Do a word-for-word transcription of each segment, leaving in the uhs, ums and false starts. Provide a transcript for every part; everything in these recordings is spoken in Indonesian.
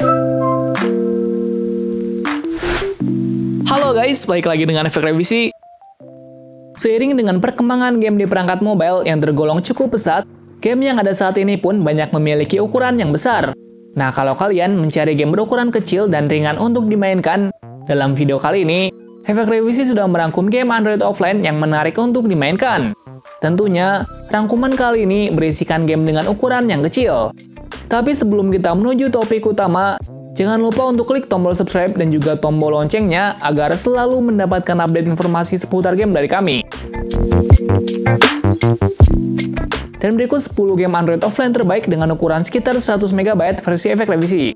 Halo guys, balik lagi dengan Efek Revisi. Seiring dengan perkembangan game di perangkat mobile yang tergolong cukup pesat, game yang ada saat ini pun banyak memiliki ukuran yang besar. Nah, kalau kalian mencari game berukuran kecil dan ringan untuk dimainkan, dalam video kali ini, Efek Revisi sudah merangkum game Android offline yang menarik untuk dimainkan. Tentunya, rangkuman kali ini berisikan game dengan ukuran yang kecil. Tapi sebelum kita menuju topik utama, jangan lupa untuk klik tombol subscribe dan juga tombol loncengnya agar selalu mendapatkan update informasi seputar game dari kami. Dan berikut sepuluh game Android offline terbaik dengan ukuran sekitar seratus megabyte versi Efek Revisi.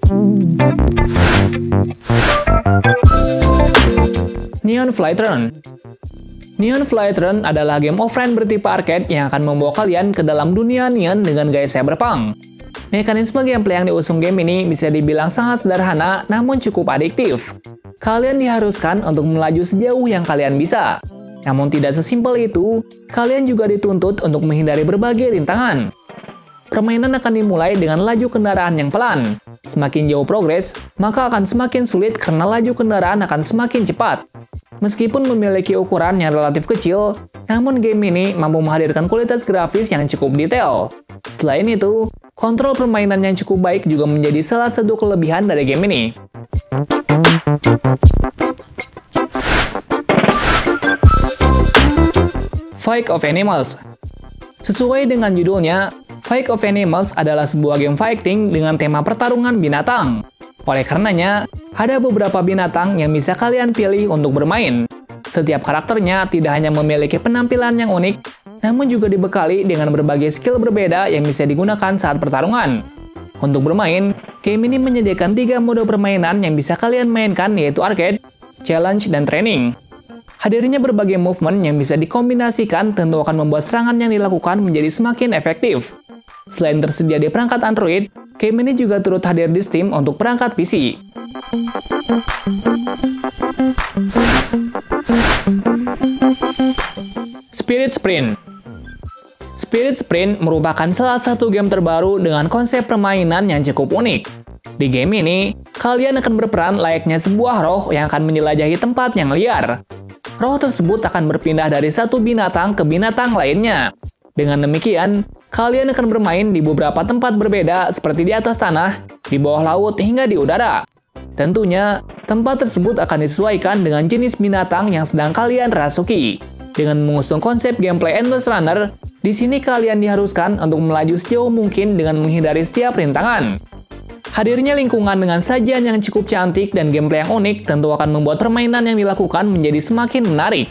Neon Flight Run. Neon Flight Run adalah game offline bertipe arcade yang akan membawa kalian ke dalam dunia neon dengan gaya cyberpunk. Mekanisme gameplay yang diusung game ini bisa dibilang sangat sederhana namun cukup adiktif. Kalian diharuskan untuk melaju sejauh yang kalian bisa. Namun tidak sesimpel itu, kalian juga dituntut untuk menghindari berbagai rintangan. Permainan akan dimulai dengan laju kendaraan yang pelan. Semakin jauh progres, maka akan semakin sulit karena laju kendaraan akan semakin cepat. Meskipun memiliki ukuran yang relatif kecil, namun game ini mampu menghadirkan kualitas grafis yang cukup detail. Selain itu, kontrol permainan yang cukup baik juga menjadi salah satu kelebihan dari game ini. Fight of Animals. Sesuai dengan judulnya, Fight of Animals adalah sebuah game fighting dengan tema pertarungan binatang. Oleh karenanya, ada beberapa binatang yang bisa kalian pilih untuk bermain. Setiap karakternya tidak hanya memiliki penampilan yang unik, namun juga dibekali dengan berbagai skill berbeda yang bisa digunakan saat pertarungan. Untuk bermain, game ini menyediakan tiga mode permainan yang bisa kalian mainkan, yaitu arcade, challenge, dan training. Hadirnya berbagai movement yang bisa dikombinasikan tentu akan membuat serangan yang dilakukan menjadi semakin efektif. Selain tersedia di perangkat Android, game ini juga turut hadir di Steam untuk perangkat P C. Spirit Sprint. Spirit Sprint merupakan salah satu game terbaru dengan konsep permainan yang cukup unik. Di game ini, kalian akan berperan layaknya sebuah roh yang akan menjelajahi tempat yang liar. Roh tersebut akan berpindah dari satu binatang ke binatang lainnya. Dengan demikian, kalian akan bermain di beberapa tempat berbeda seperti di atas tanah, di bawah laut, hingga di udara. Tentunya, tempat tersebut akan disesuaikan dengan jenis binatang yang sedang kalian rasuki. Dengan mengusung konsep gameplay Endless Runner, di sini kalian diharuskan untuk melaju sejauh mungkin dengan menghindari setiap rintangan. Hadirnya lingkungan dengan sajian yang cukup cantik dan gameplay yang unik tentu akan membuat permainan yang dilakukan menjadi semakin menarik.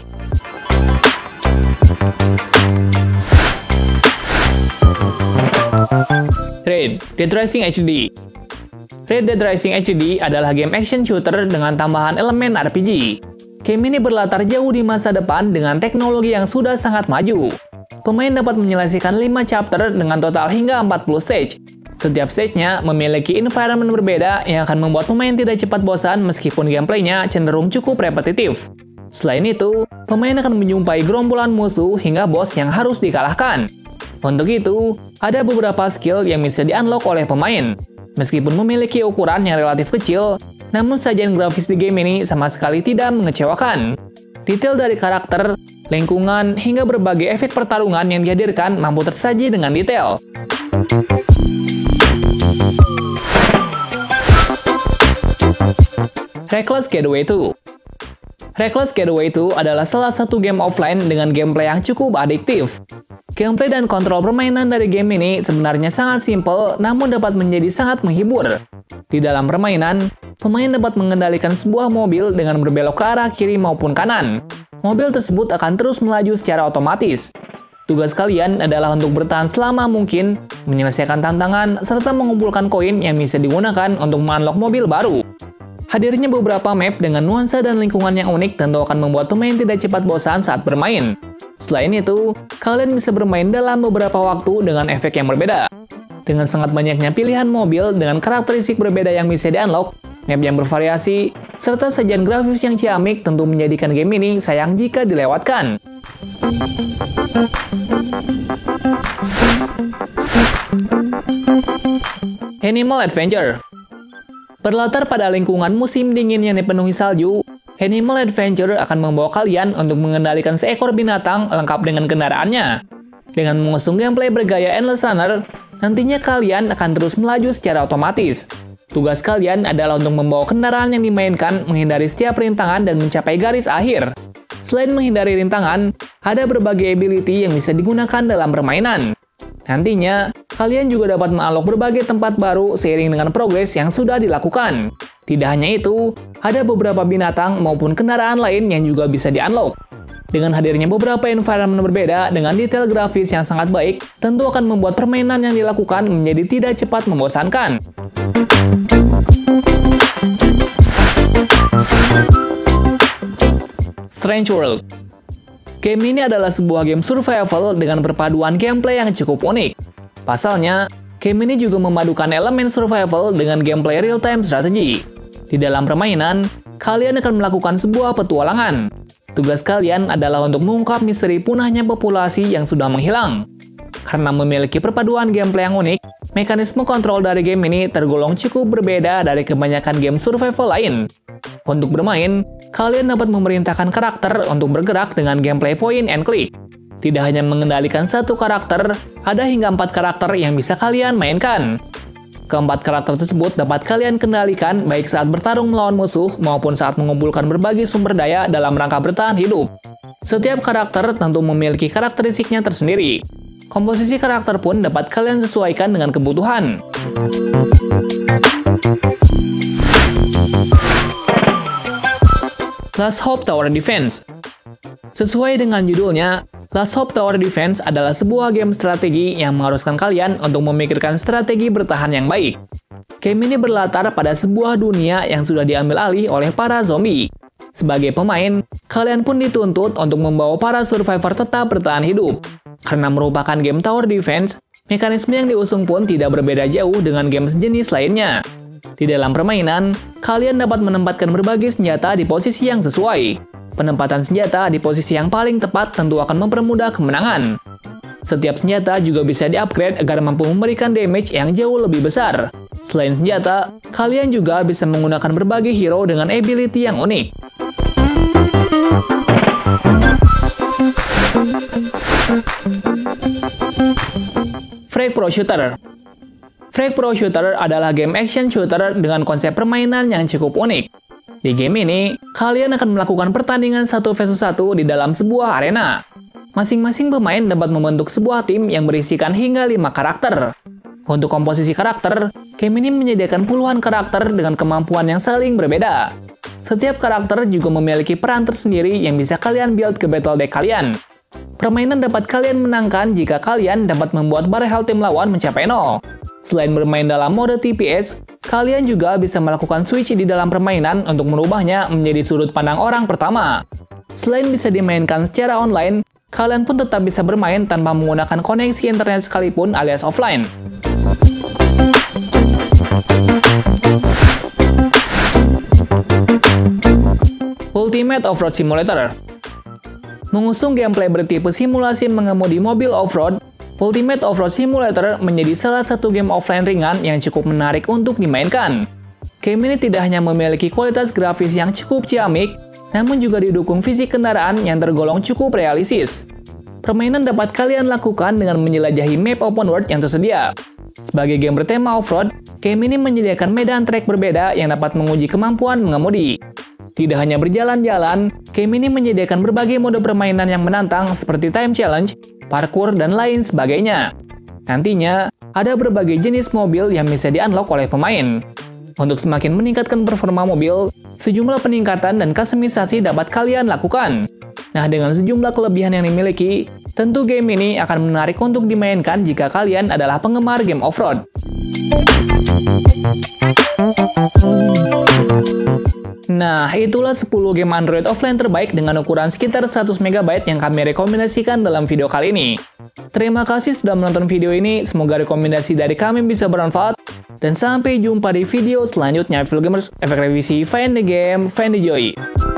Red Dead Rising H D. Red Dead Rising H D adalah game action shooter dengan tambahan elemen R P G. Game ini berlatar jauh di masa depan dengan teknologi yang sudah sangat maju. Pemain dapat menyelesaikan lima chapter dengan total hingga empat puluh stage. Setiap stage-nya memiliki environment berbeda yang akan membuat pemain tidak cepat bosan meskipun gameplaynya cenderung cukup repetitif. Selain itu, pemain akan menjumpai gerombolan musuh hingga boss yang harus dikalahkan. Untuk itu, ada beberapa skill yang bisa di-unlock oleh pemain. Meskipun memiliki ukuran yang relatif kecil, namun sajian grafis di game ini sama sekali tidak mengecewakan. Detail dari karakter, lingkungan, hingga berbagai efek pertarungan yang dihadirkan mampu tersaji dengan detail. Reckless Getaway dua. Reckless Getaway dua adalah salah satu game offline dengan gameplay yang cukup adiktif. Gameplay dan kontrol permainan dari game ini sebenarnya sangat simpel, namun dapat menjadi sangat menghibur. Di dalam permainan, pemain dapat mengendalikan sebuah mobil dengan berbelok ke arah kiri maupun kanan. Mobil tersebut akan terus melaju secara otomatis. Tugas kalian adalah untuk bertahan selama mungkin, menyelesaikan tantangan, serta mengumpulkan koin yang bisa digunakan untuk mengunlock mobil baru. Hadirnya beberapa map dengan nuansa dan lingkungan yang unik tentu akan membuat pemain tidak cepat bosan saat bermain. Selain itu, kalian bisa bermain dalam beberapa waktu dengan efek yang berbeda. Dengan sangat banyaknya pilihan mobil dengan karakteristik berbeda yang bisa di-unlock, map yang bervariasi, serta sajian grafis yang ciamik tentu menjadikan game ini sayang jika dilewatkan. Animal Adventure. Berlatar pada lingkungan musim dingin yang dipenuhi salju, Animal Adventure akan membawa kalian untuk mengendalikan seekor binatang lengkap dengan kendaraannya. Dengan mengusung gameplay bergaya Endless Runner, nantinya kalian akan terus melaju secara otomatis. Tugas kalian adalah untuk membawa kendaraan yang dimainkan menghindari setiap rintangan dan mencapai garis akhir. Selain menghindari rintangan, ada berbagai ability yang bisa digunakan dalam permainan. Nantinya, kalian juga dapat mengunlock berbagai tempat baru seiring dengan progres yang sudah dilakukan. Tidak hanya itu, ada beberapa binatang maupun kendaraan lain yang juga bisa di-unlock. Dengan hadirnya beberapa environment berbeda dengan detail grafis yang sangat baik, tentu akan membuat permainan yang dilakukan menjadi tidak cepat membosankan. Strange World. Game ini adalah sebuah game survival dengan perpaduan gameplay yang cukup unik. Pasalnya, game ini juga memadukan elemen survival dengan gameplay real-time strategy. Di dalam permainan, kalian akan melakukan sebuah petualangan. Tugas kalian adalah untuk mengungkap misteri punahnya populasi yang sudah menghilang. Karena memiliki perpaduan gameplay yang unik, mekanisme kontrol dari game ini tergolong cukup berbeda dari kebanyakan game survival lain. Untuk bermain, kalian dapat memerintahkan karakter untuk bergerak dengan gameplay point and click. Tidak hanya mengendalikan satu karakter, ada hingga empat karakter yang bisa kalian mainkan. Keempat karakter tersebut dapat kalian kendalikan baik saat bertarung melawan musuh maupun saat mengumpulkan berbagai sumber daya dalam rangka bertahan hidup. Setiap karakter tentu memiliki karakteristiknya tersendiri. Komposisi karakter pun dapat kalian sesuaikan dengan kebutuhan. Last Hope Tower Defense. Sesuai dengan judulnya, Last Hope Tower Defense adalah sebuah game strategi yang mengharuskan kalian untuk memikirkan strategi bertahan yang baik. Game ini berlatar pada sebuah dunia yang sudah diambil alih oleh para zombie. Sebagai pemain, kalian pun dituntut untuk membawa para survivor tetap bertahan hidup. Karena merupakan game tower defense, mekanisme yang diusung pun tidak berbeda jauh dengan game sejenis lainnya. Di dalam permainan, kalian dapat menempatkan berbagai senjata di posisi yang sesuai. Penempatan senjata di posisi yang paling tepat tentu akan mempermudah kemenangan. Setiap senjata juga bisa di-upgrade agar mampu memberikan damage yang jauh lebih besar. Selain senjata, kalian juga bisa menggunakan berbagai hero dengan ability yang unik. Frag Pro Shooter. Frag Pro Shooter adalah game action shooter dengan konsep permainan yang cukup unik. Di game ini, kalian akan melakukan pertandingan satu versus satu di dalam sebuah arena. Masing-masing pemain dapat membentuk sebuah tim yang berisikan hingga lima karakter. Untuk komposisi karakter, game ini menyediakan puluhan karakter dengan kemampuan yang saling berbeda. Setiap karakter juga memiliki peran tersendiri yang bisa kalian build ke battle deck kalian. Permainan dapat kalian menangkan jika kalian dapat membuat bar health tim lawan mencapai nol. Selain bermain dalam mode T P S, kalian juga bisa melakukan switch di dalam permainan untuk merubahnya menjadi sudut pandang orang pertama. Selain bisa dimainkan secara online, kalian pun tetap bisa bermain tanpa menggunakan koneksi internet sekalipun alias offline. Ultimate Off-Road Simulator. Mengusung gameplay bertipe simulasi mengemudi mobil off-road, Ultimate Off-Road Simulator menjadi salah satu game offline ringan yang cukup menarik untuk dimainkan. Game ini tidak hanya memiliki kualitas grafis yang cukup ciamik, namun juga didukung fisik kendaraan yang tergolong cukup realistis. Permainan dapat kalian lakukan dengan menjelajahi map open world yang tersedia. Sebagai game bertema off-road, game ini menyediakan medan trek berbeda yang dapat menguji kemampuan mengemudi. Tidak hanya berjalan-jalan, game ini menyediakan berbagai mode permainan yang menantang seperti time challenge, parkour, dan lain sebagainya. Nantinya, ada berbagai jenis mobil yang bisa di-unlock oleh pemain. Untuk semakin meningkatkan performa mobil, sejumlah peningkatan dan kustomisasi dapat kalian lakukan. Nah, dengan sejumlah kelebihan yang dimiliki, tentu game ini akan menarik untuk dimainkan jika kalian adalah penggemar game off-road. Nah, itulah sepuluh game Android offline terbaik dengan ukuran sekitar seratus megabyte yang kami rekomendasikan dalam video kali ini. Terima kasih sudah menonton video ini, semoga rekomendasi dari kami bisa bermanfaat, dan sampai jumpa di video selanjutnya. Film Gamers, efek revisi, find the game, find the joy.